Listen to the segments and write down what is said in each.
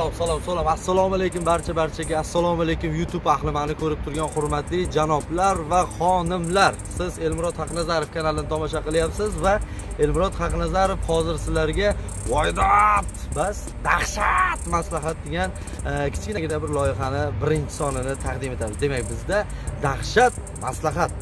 Salom. Assalomu alaykum barchaga. Assalomu alaykum YouTube ahli, meni ko'rib turgan hurmatli janoblar va xonimlar. Siz Elmurod Haqnazarov kanalini tomosha qilyapsiz va Elmurod Haqnazarov hozir sizlarga voydot, bas, dahshat maslahat degan kichkinagina bir loyihani birinchi sonini taqdim etamiz. Demak, bizda dahshat maslahat.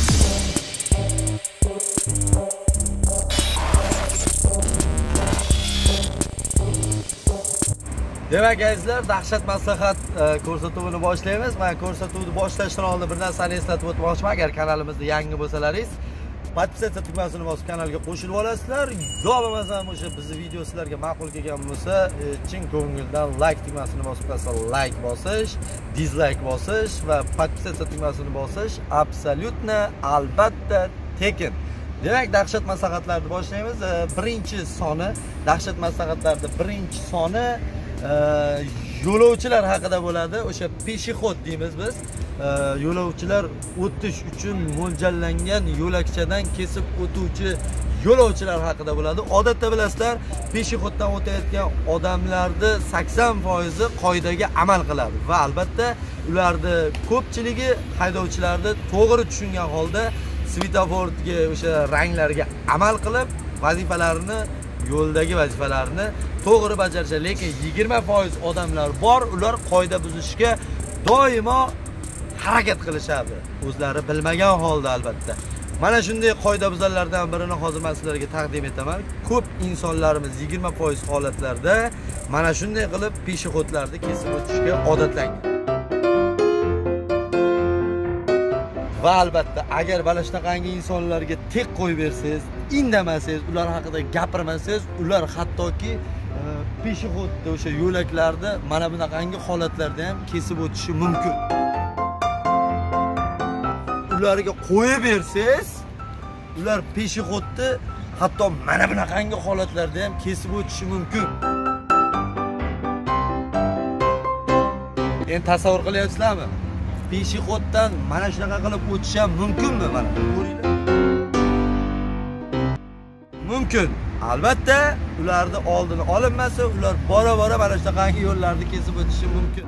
Demak, azizlar, dahshat maslahat ko'rsatuvini boshlaymiz. Men ko'rsatuvni boshlashdan oldin bir narsani eslatib o'tmoqchiman. Agar kanalimizda yangi bo'lsalaringiz, podpisatsiya tugmasini bosib kanalga qo'shilib olasizlar. Yo bo'lmasam o'sha bizning video sizlarga ma'qul kelgan bo'lsa, chin ko'ngildan like tugmasini bosib qolsa, like bosish, dislike bosish va podpisatsiya tugmasini bosish absolyutno albatta tekin. Demak, dahshat maslahatlarni boshlaymiz. Birinchi soni, dahshat maslahatlarida birinchi soni yo'lovchilar haqida bo'ladi. O'sha peshixod deymiz biz. Yo'lovchilar o'tish uchun mo'ljallangan yo'lakchadan kesib o'tuvchi yo'lovchilar haqida bo'ladi. Odatda bilasizlar, peshixoddan o'tayotgan odamlarning 80% qoidaga amal qiladi va albatta ularning ko'pchiligi haydovchilarni to'g'ri tushungan holda svetoforga, o'sha ranglarga amal qilib, vazifalarini, yo'ldagi vazifalarini to'g'ri bajarishadi. Lekin 20% odamlar bor, ular qoida buzishga doimo harakat qilishadi, o'zlari bilmagan holda albatta. Mana shunday qoida buzarlardan birini hozir men sizlarga taqdim etaman. Ko'p insonlarimiz 20% holatlarda mana shunday qilib peshixodlarni kesib o'tishga odatlangan. Va albatta, agar mana shunaqangi insonlarga tek qo'yib bersangiz, indamasangiz, ular haqida gapirmasangiz, ular hattoki peshixodda o'sha yo'laklarda mana bunaqangi holatlarda ham kesib o'tishi mumkin. Ularga qo'yib bersangiz, ular peshixodda hatto mana bunaqangi holatlarda ham kesib o'tishi mumkin. Endi tasavvur qilyapsizlarmi? Peshixoddan mana shunaqa qilib o'tish ham mumkinmi? Mana ko'ringlar. Mumkin. Albatta, ularning oldini olinmasa, ular bora-bora mana shunaqangi yo'llarni kesib o'tishi mumkin.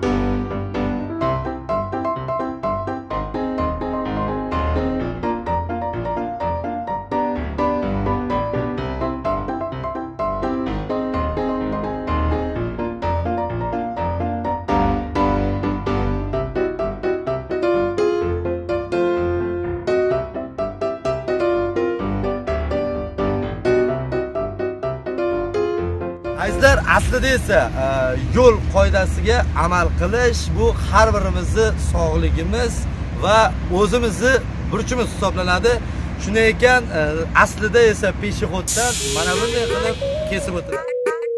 Azizlar, aslida esa yo'l qoidasiga amal qilish bu har birimizning sog'ligimiz va o'zimizning burchimiz hisoblanadi. Shunday ekan, aslida esa peshixoddan mana bunday qilib kesib o'tiladi.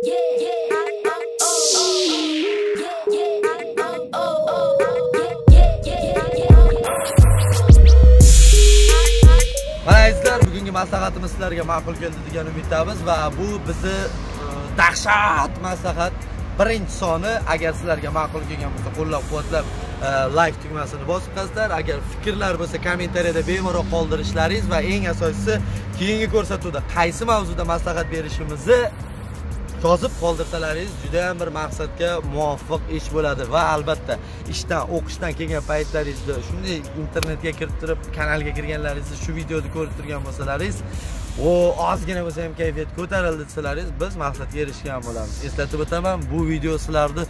Mana azizlar, bugungi maslahatimiz sizlarga ma'qul keldi degan umiddamiz va bu bizni dahshat maslahat birinchi soni. Agar sizlarga ma'qul kelgan bo'lsa, qo'llab-quvvatlab like tugmasini bosib qo'yasizlar. Agar fikrlar bo'lsa, kommentariyada bemalol qoldirishlaringiz va eng asosiysi, keyingi ko'rsatuvda qaysi mavzuda maslahat berishimizni yozib qoldirsalaringiz juda ham bir maqsadga muvofiq ish bo'ladi va albatta ishdan, o'qishdan kelgan paytlaringizda shunday internetga kirib turib, kanalga kirganlaringizda shu videoni ko'rib turgan bo'lsalaringiz, ozgina bo'lsa ham kayfiyat ko'tarildi desalaringiz, biz maqsadga erishgan bo'lamiz. Eslatib o'taman, bu video sizlarni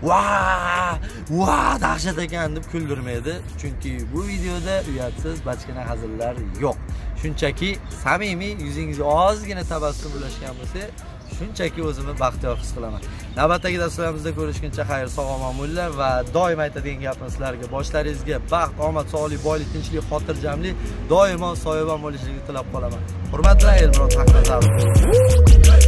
dahshat ekan deb kuldirmaydi, chunki bu videoda uyatsiz bachkana hazillar yo'q. Shunchaki samimiy, yuzingizga ozgina tabassum ulashgan bo'lsa, shunchaki o'zimni baxtiyor his qilaman. Navbatdagi dasturimizda ko'rishguncha xayr, sog'-omon bo'linglar va doim aytadigan gapim sizlarga, boshlaringizga baxt, omad, sog'lik, boylik, tinchlik, xotirjamlik, doimo soyabon bo'lishini tilab qolaman. Hurmatli Elmurod Haqnazarov.